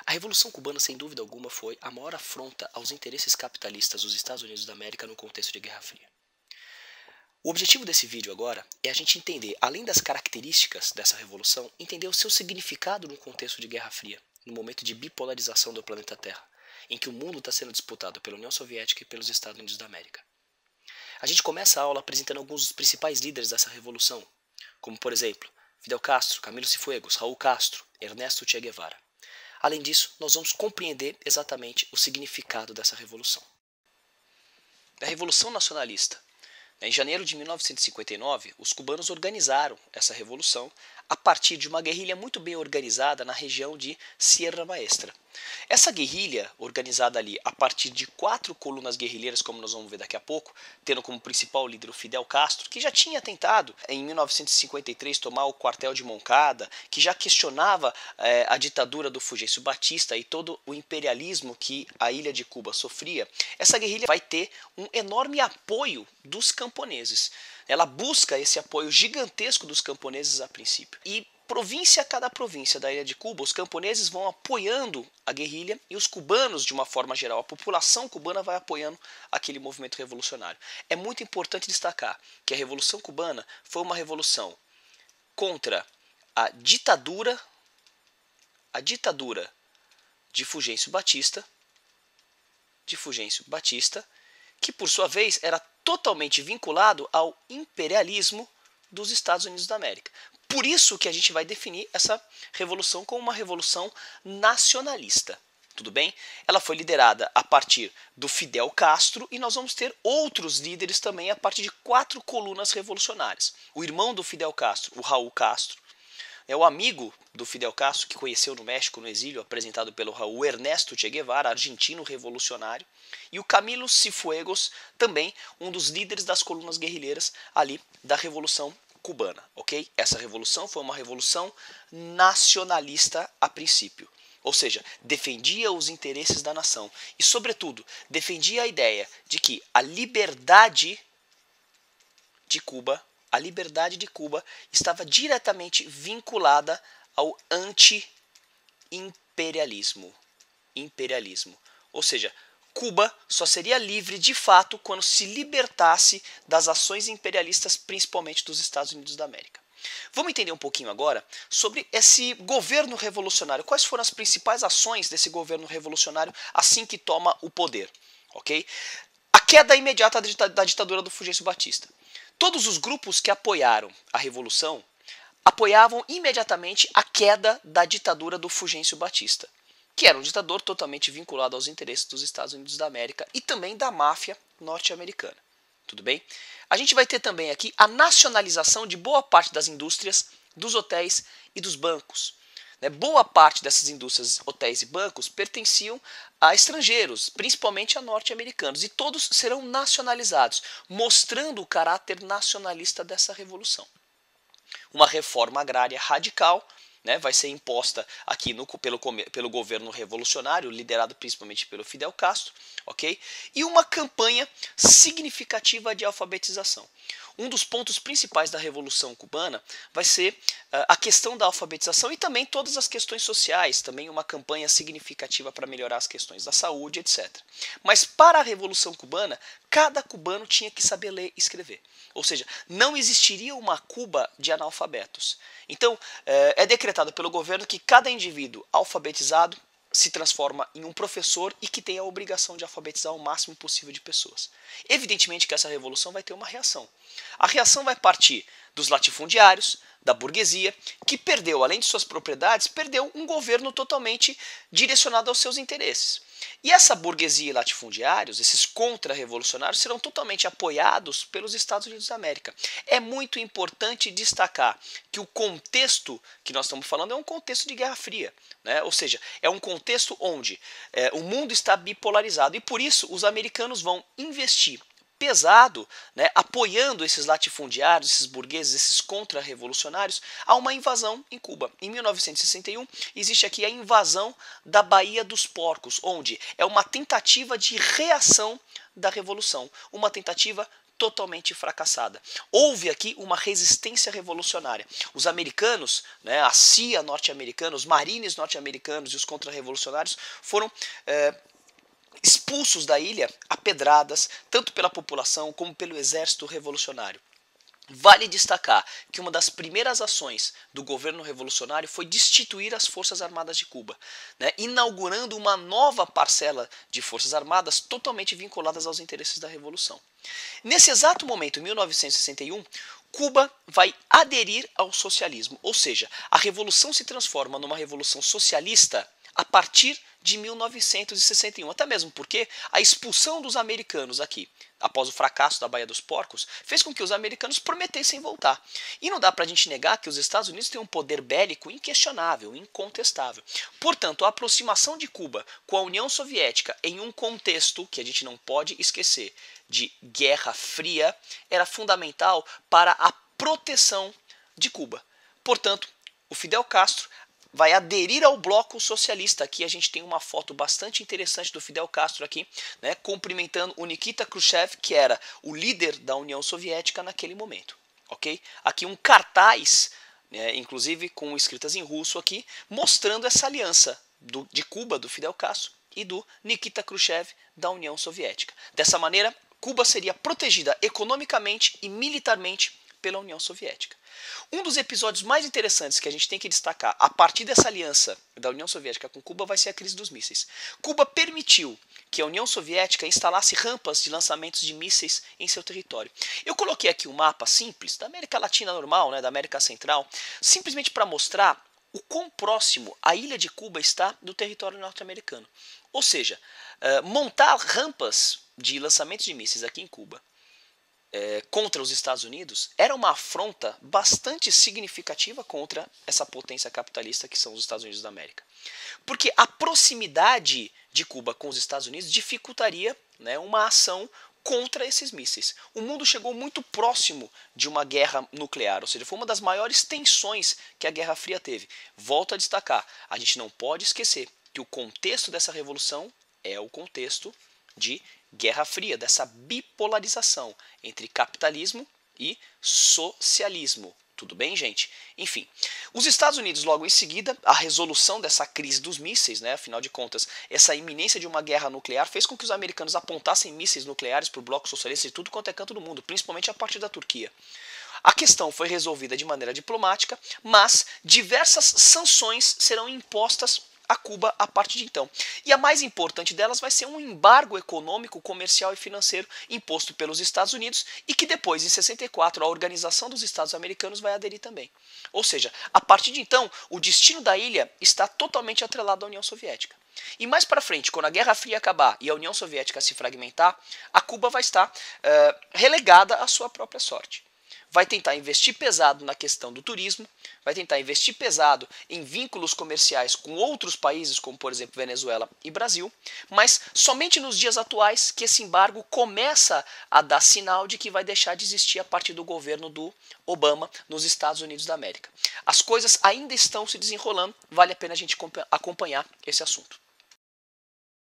A Revolução Cubana, sem dúvida alguma, foi a maior afronta aos interesses capitalistas dos Estados Unidos da América no contexto de Guerra Fria. O objetivo desse vídeo agora é a gente entender, além das características dessa revolução, entender o seu significado no contexto de Guerra Fria, no momento de bipolarização do planeta Terra, em que o mundo está sendo disputado pela União Soviética e pelos Estados Unidos da América. A gente começa a aula apresentando alguns dos principais líderes dessa revolução, como por exemplo, Fidel Castro, Camilo Cifuegos, Raul Castro, Ernesto Che Guevara. Além disso, nós vamos compreender exatamente o significado dessa revolução. Da Revolução Nacionalista. Em janeiro de 1959, os cubanos organizaram essa revolução a partir de uma guerrilha muito bem organizada na região de Sierra Maestra. Essa guerrilha, organizada ali a partir de 4 colunas guerrilheiras, como nós vamos ver daqui a pouco, tendo como principal líder o Fidel Castro, que já tinha tentado em 1953 tomar o quartel de Moncada, que já questionava a ditadura do Fulgêncio Batista e todo o imperialismo que a ilha de Cuba sofria. Essa guerrilha vai ter um enorme apoio dos camponeses. Ela busca esse apoio gigantesco dos camponeses a princípio. E província a cada província da ilha de Cuba, os camponeses vão apoiando a guerrilha e os cubanos, de uma forma geral, a população cubana vai apoiando aquele movimento revolucionário. É muito importante destacar que a Revolução Cubana foi uma revolução contra a ditadura de Fulgêncio Batista, que por sua vez era totalmente vinculado ao imperialismo dos Estados Unidos da América. Por isso que a gente vai definir essa revolução como uma revolução nacionalista. Tudo bem? Ela foi liderada a partir do Fidel Castro e nós vamos ter outros líderes também a partir de 4 colunas revolucionárias. O irmão do Fidel Castro, o Raul Castro, é o amigo do Fidel Castro, que conheceu no México, no exílio, apresentado pelo Raul, Ernesto Che Guevara, argentino revolucionário, e o Camilo Cifuegos, também um dos líderes das colunas guerrilheiras ali da Revolução Cubana, ok? Essa revolução foi uma revolução nacionalista a princípio, ou seja, defendia os interesses da nação e, sobretudo, defendia a ideia de que a liberdade de Cuba estava diretamente vinculada ao anti-imperialismo. Ou seja, Cuba só seria livre de fato quando se libertasse das ações imperialistas, principalmente dos Estados Unidos da América. Vamos entender um pouquinho agora sobre esse governo revolucionário. Quais foram as principais ações desse governo revolucionário assim que toma o poder? Okay? A queda imediata da ditadura do Fulgêncio Batista. Todos os grupos que apoiaram a revolução apoiavam imediatamente a queda da ditadura do Fulgêncio Batista, que era um ditador totalmente vinculado aos interesses dos Estados Unidos da América e também da máfia norte-americana. Tudo bem? A gente vai ter também aqui a nacionalização de boa parte das indústrias, dos hotéis e dos bancos. Boa parte dessas indústrias, hotéis e bancos pertenciam a estrangeiros, principalmente a norte-americanos, e todos serão nacionalizados, mostrando o caráter nacionalista dessa revolução. Uma reforma agrária radical vai ser imposta aqui pelo governo revolucionário, liderado principalmente pelo Fidel Castro, ok? E uma campanha significativa de alfabetização. Um dos pontos principais da Revolução Cubana vai ser a questão da alfabetização e também todas as questões sociais, também uma campanha significativa para melhorar as questões da saúde, etc. Mas para a Revolução Cubana, cada cubano tinha que saber ler e escrever. Ou seja, não existiria uma Cuba de analfabetos. Então, é decretado pelo governo que cada indivíduo alfabetizado se transforma em um professor e que tem a obrigação de alfabetizar o máximo possível de pessoas. Evidentemente que essa revolução vai ter uma reação. A reação vai partir dos latifundiários, da burguesia, que perdeu, além de suas propriedades, perdeu um governo totalmente direcionado aos seus interesses. E essa burguesia e latifundiários, esses contra-revolucionários, serão totalmente apoiados pelos Estados Unidos da América. É muito importante destacar que o contexto que nós estamos falando é um contexto de Guerra Fria, ou seja, é um contexto onde o mundo está bipolarizado e por isso os americanos vão investir pesado, apoiando esses latifundiários, esses burgueses, esses contra-revolucionários, a uma invasão em Cuba. Em 1961, existe aqui a invasão da Baía dos Porcos, onde é uma tentativa de reação da revolução, uma tentativa totalmente fracassada. Houve aqui uma resistência revolucionária. Os americanos, né, a CIA norte-americana, os marines norte-americanos e os contra-revolucionários foram expulsos da ilha a pedradas, tanto pela população como pelo exército revolucionário. Vale destacar que uma das primeiras ações do governo revolucionário foi destituir as Forças Armadas de Cuba, né, inaugurando uma nova parcela de Forças Armadas totalmente vinculadas aos interesses da Revolução. Nesse exato momento, em 1961, Cuba vai aderir ao socialismo, ou seja, a Revolução se transforma numa revolução socialista a partir de 1961, até mesmo porque a expulsão dos americanos aqui, após o fracasso da Baía dos Porcos, fez com que os americanos prometessem voltar. E não dá pra gente negar que os Estados Unidos têm um poder bélico inquestionável, incontestável. Portanto, a aproximação de Cuba com a União Soviética em um contexto que a gente não pode esquecer de Guerra Fria era fundamental para a proteção de Cuba. Portanto, o Fidel Castro vai aderir ao bloco socialista. Aqui a gente tem uma foto bastante interessante do Fidel Castro aqui, né, cumprimentando o Nikita Khrushchev, que era o líder da União Soviética naquele momento. Ok? Aqui um cartaz, né, inclusive com escritas em russo aqui, mostrando essa aliança de Cuba, do Fidel Castro, e do Nikita Khrushchev, da União Soviética. Dessa maneira, Cuba seria protegida economicamente e militarmente pela União Soviética. Um dos episódios mais interessantes que a gente tem que destacar a partir dessa aliança da União Soviética com Cuba vai ser a crise dos mísseis. Cuba permitiu que a União Soviética instalasse rampas de lançamentos de mísseis em seu território. Eu coloquei aqui um mapa simples da América Latina normal, né, da América Central, simplesmente para mostrar o quão próximo a ilha de Cuba está do território norte-americano. Ou seja, montar rampas de lançamentos de mísseis aqui em Cuba contra os Estados Unidos era uma afronta bastante significativa contra essa potência capitalista que são os Estados Unidos da América. Porque a proximidade de Cuba com os Estados Unidos dificultaria, né, uma ação contra esses mísseis. O mundo chegou muito próximo de uma guerra nuclear, ou seja, foi uma das maiores tensões que a Guerra Fria teve. Volto a destacar, a gente não pode esquecer que o contexto dessa revolução é o contexto de Guerra Fria, dessa bipolarização entre capitalismo e socialismo. Tudo bem, gente? Enfim, os Estados Unidos, logo em seguida, a resolução dessa crise dos mísseis, né, afinal de contas, essa iminência de uma guerra nuclear fez com que os americanos apontassem mísseis nucleares para o bloco socialista e tudo quanto é canto do mundo, principalmente a partir da Turquia. A questão foi resolvida de maneira diplomática, mas diversas sanções serão impostas a Cuba a partir de então. E a mais importante delas vai ser um embargo econômico, comercial e financeiro imposto pelos Estados Unidos e que depois, em 64, a Organização dos Estados Americanos vai aderir também. Ou seja, a partir de então, o destino da ilha está totalmente atrelado à União Soviética. E mais para frente, quando a Guerra Fria acabar e a União Soviética se fragmentar, a Cuba vai estar relegada à sua própria sorte. Vai tentar investir pesado na questão do turismo, vai tentar investir pesado em vínculos comerciais com outros países, como por exemplo Venezuela e Brasil, mas somente nos dias atuais que esse embargo começa a dar sinal de que vai deixar de existir a partir do governo do Obama nos Estados Unidos da América. As coisas ainda estão se desenrolando, vale a pena a gente acompanhar esse assunto.